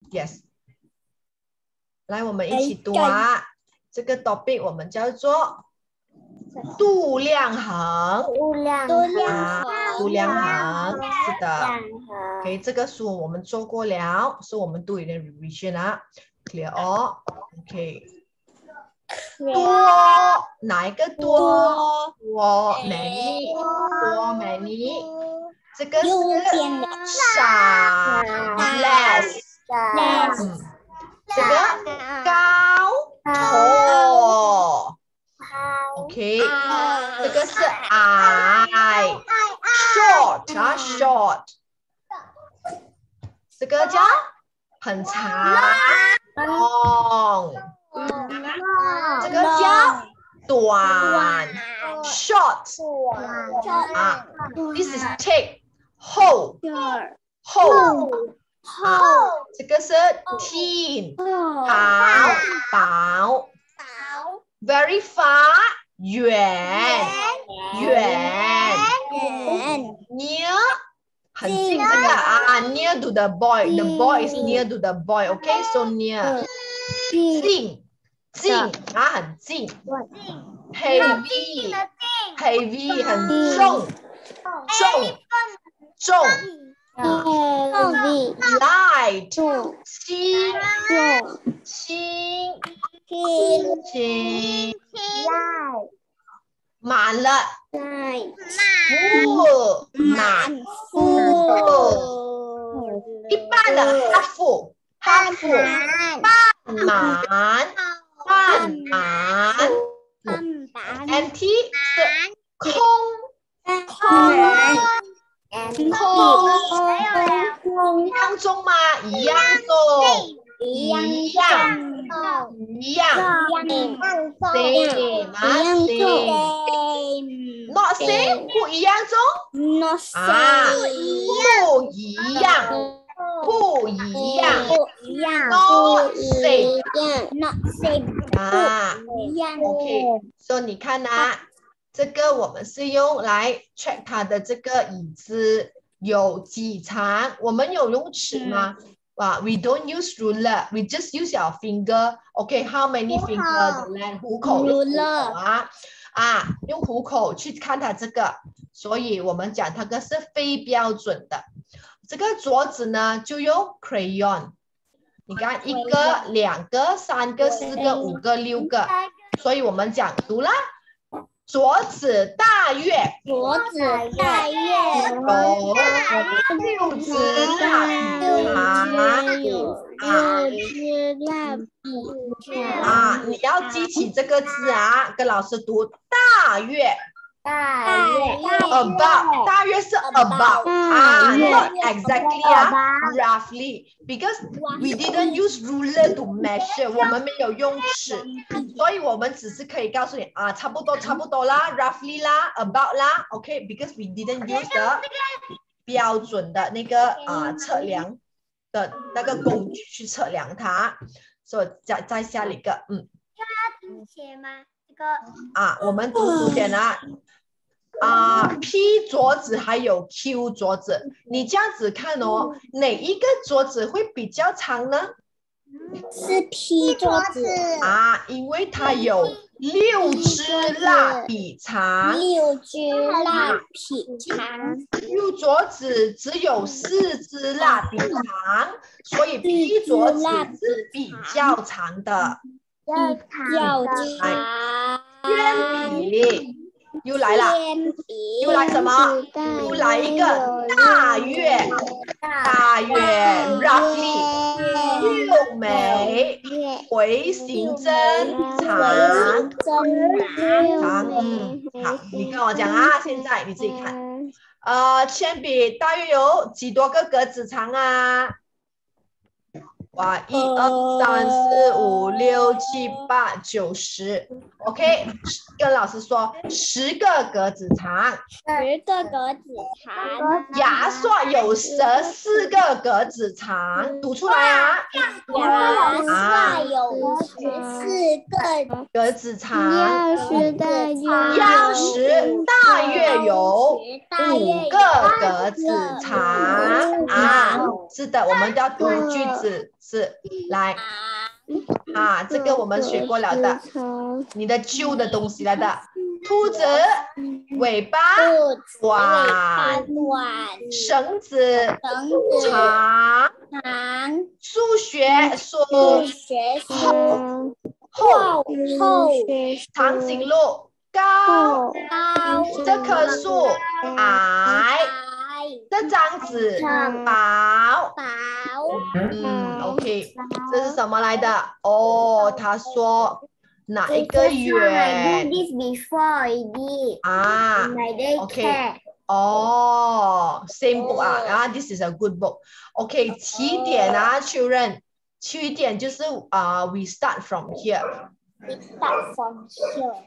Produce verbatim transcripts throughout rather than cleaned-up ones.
Yes。来，我们一起读啊。这个 topic 我们叫做度量衡。 度量啊，度量衡，是的。OK， 这个书我们做过了，所以我们读一点 revision 啊 ，clear 哦。OK， 多哪一个多？多 many， 多 many， 这个是少 less， 嗯，这个高 tall。OK， 这个是 I short 啊 short， 这个叫很长 long， 这个叫短 short 啊 ，this is take whole whole 啊，这个是 thin 薄薄 very far 远远 near 很近这个啊 near to the boy the boy is near to the boy okay so near 近近啊很近 heavy heavy 很重重重 light 轻轻轻满了 full 满 full 一半的 half full half full 半满半满 empty 是空空空一样重吗？一样重一样一样 same 啊 same not same 不一样重啊不一样不一样 not same 啊 OK so 你看啊这个我们是用来 check 它的这个椅子有几长我们有用尺吗？Uh, we don't use ruler. We just use our finger. Okay, how many finger? The length 虎口用虎口啊啊，用虎口去看它这个，所以我们讲它个是非标准的。这个桌子呢，就用 crayon。你看，一个、两个、三个、四个、五个、六个，所以我们讲读啦。桌子大约， 桌子大约有六支蜡笔长啊，你要记起这个字啊，跟老师读大约。 大约 about 大约是 about 啊 not exactly 啊 roughly because we didn't use ruler to measure 我们没有用尺所以我们只是可以告诉你啊差不多差不多啦 roughly 啦 about 啦 OK because we didn't use the 标准的那个啊测量的那个工具去测量它所以再再下一个嗯写吗这个啊我们读读点啊啊、uh, P 桌子还有 Q 桌子，你这样子看哦，哪一个桌子会比较长呢？ 是 P 桌子啊，因为它有六支蜡笔长， 六支蜡笔长。 Q 桌子只有四支蜡笔长，所以 P 桌子是比较长的。 比较长。 铅笔。又来了，又来什么？又来一个大约，大约 roughly 六枚回形针长长嗯好，你跟我讲啊，现在你自己看，呃，铅笔大约有几多个格子长啊？哇，一二三四五六七八九十 ，OK， 跟老师说十个格子长， 十个格子长。 牙刷有十四个格子长，读出来啊！ 牙刷有十四个格子长。 样式大约样式大约有五个格子长啊。是的，我们要读句子是来啊，这个我们学过了的，你的旧的东西来的。兔子尾巴短，绳子长，数学说厚，长颈鹿高，这棵树矮，这张纸薄。嗯 ，OK， 这是什么来的？哦，他说哪一个圆？啊 ，OK， 哦 ，same book 啊，啊 ，this is a good book。OK， 起点啊 ，children， 起点就是啊、uh, ，we start from here。 We start from here。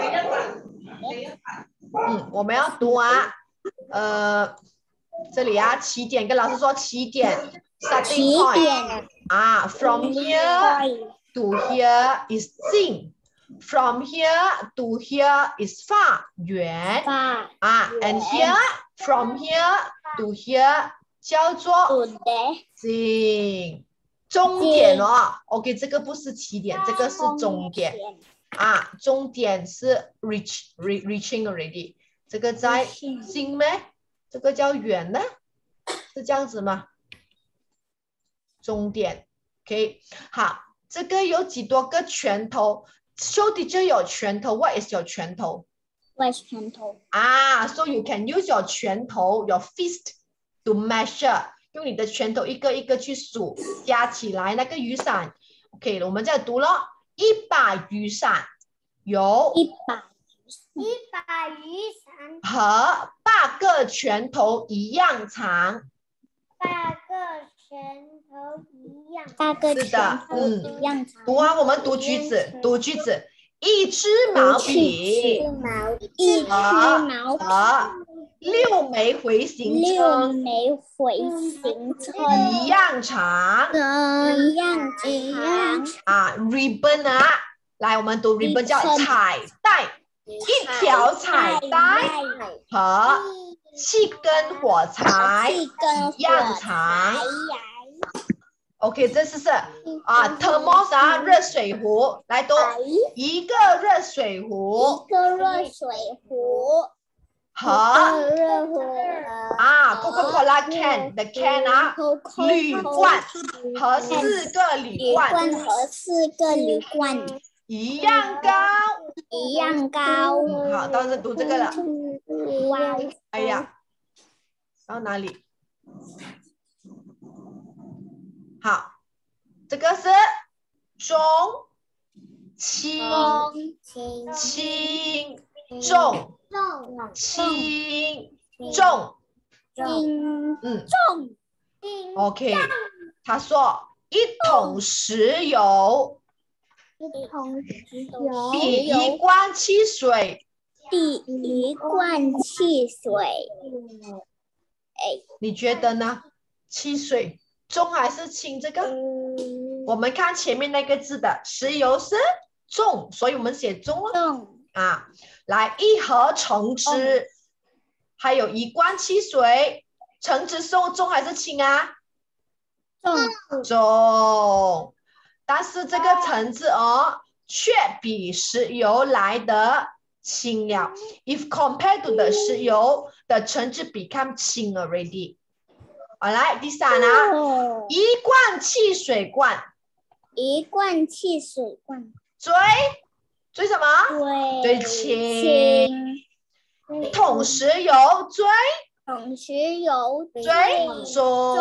嗯，我们要读啊，呃，这里啊，起点跟老师说起点 ，starting point 啊 ，from here to here is 近。From here to here is far 远啊 ，and here from here to here 叫做近，终点哦。OK， 这个不是起点，这个是终点啊，终点是 reach re, reaching already， 这个在近咩？这个叫远呢？是这样子吗？终点 ，OK， 好，这个有几多个拳头？ Show teacher your 拳头 ，What is your 拳头 ？What is 拳头？ 啊 ，So you can use your 拳头 ，your fist to measure， 用你的拳头一个一个去数，加起来那个雨伞。OK， 我们再读了，一把雨伞有一把一把雨伞和八个拳头一样长。 八个拳头一样，八个是的，嗯， 一样长。 读啊，我们读句子，读句子，一支毛笔， 一支毛笔和六枚回形六针枚回形针一样长， 一样长啊 ，ribbon 啊，来，我们读 ribbon 叫彩带，一条彩带和七根火柴一样长。OK， 这是是啊 ，thermos 啊，热水壶，来读一个热水壶， 一个热水壶和热壶啊 ，Coca-Cola can 的 can 啊，铝罐和四个铝罐和四个铝罐一样高， 一样高。 嗯，好，到这读这个了。 哇， 哎呀，到哪里？好，这个是中轻轻重轻重嗯重 OK， 他说一桶石油一桶石油比一罐汽水比一罐汽水，哎， 你觉得呢？汽水重还是轻？这个、嗯、我们看前面那个字的石油是重，所以我们写重了。 重啊，来一盒橙汁，还有一罐汽水，橙汁重重还是轻啊？ 重重，但是这个橙汁哦，却比石油来的轻了。If compared to 的石油的橙汁 become 轻 already。好，来第三啊，哦、一罐汽水罐， 一罐汽水罐， 最最什么？最轻。一桶石油最桶石油最重。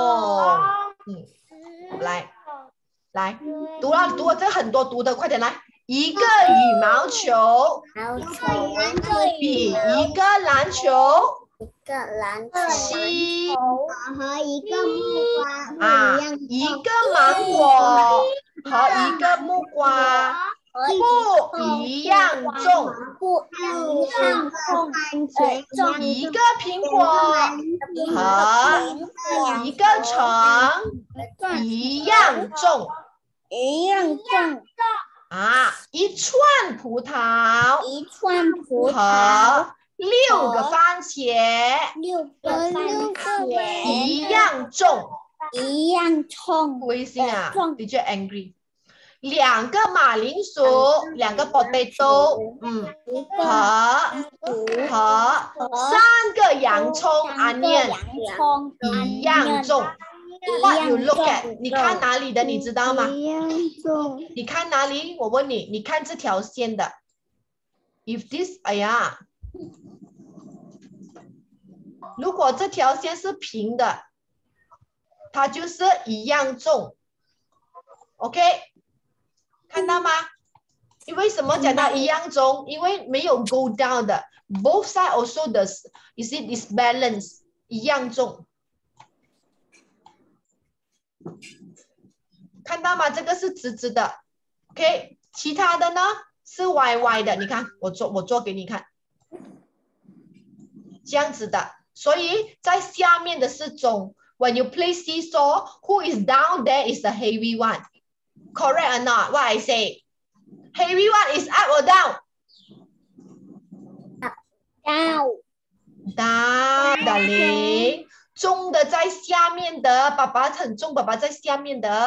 嗯，来来，读了读了，这很多读的，快点来。一个羽毛球比一个篮球。 一个篮七和一个木瓜啊，一个芒果和一个木瓜不一样重， 不一样重， 一个苹果和一个橙一样重， 一样重。 啊，一串葡萄， 一串葡萄和六个番茄， 六个番茄一样重， 一样重， 微信啊重 ，Did you angry？两个马铃薯，两个 potato， 嗯，和和三个洋葱 onion， 葱一样重。What you look at？ 你看哪里的？你知道吗？ 一样重。 你看哪里？我问你，你看这条线的。If this， 哎呀，如果这条线是平的，它就是一样重。OK， 看到吗？因为什么讲到一样重？因为没有 go down 的 ，both side also the is it is balance 一样重。看到吗？这个是直直的 ，OK， 其他的呢是歪歪的。你看，我做我做给你看，这样子的。所以在下面的是中。When you play seesaw, who is down there is the heavy one. Correct or not? What I say? Heavy one is up or down? Down. Down, darling. 重的在下面的，爸爸很重，爸爸在下面的。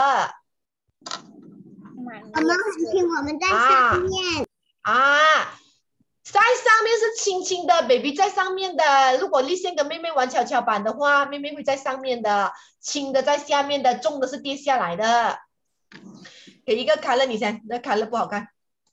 妈妈很轻，我们在上面。 啊，在上面是轻轻的 ，baby 在上面的。如果立宪跟妹妹玩跷跷板的话，妹妹会在上面的，轻的在下面的，重的是跌下来的。给一个color你先，那 color 不好看。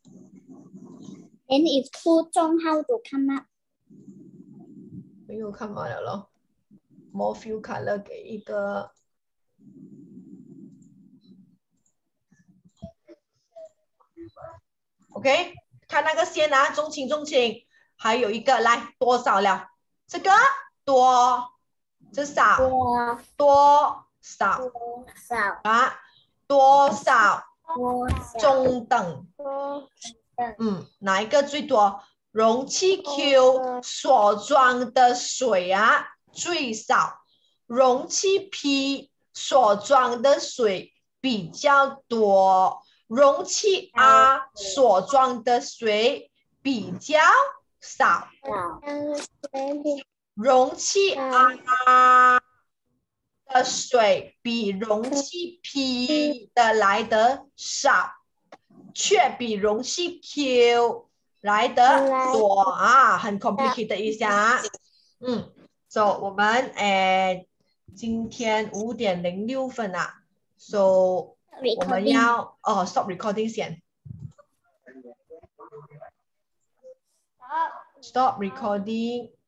Then it's too 重 how to come up？ 没有看完了咯。More few color 给一个。OK， 看那个线啊，中轻中轻，还有一个来多少了？这个多，这少多多少多少啊？多少？ 多少中等。 多嗯，哪一个最多？容器 Q 所装的水啊最少，容器 P 所装的水比较多。容器 R 所装的水比较少，容器 R 的水比容器 P 的来得少，却比容器 Q 来得多啊，很 complicated 一下啊。嗯 ，so 我们诶，今天五点零六分啊 ，so 我们要哦 stop recording 先 ，stop recording。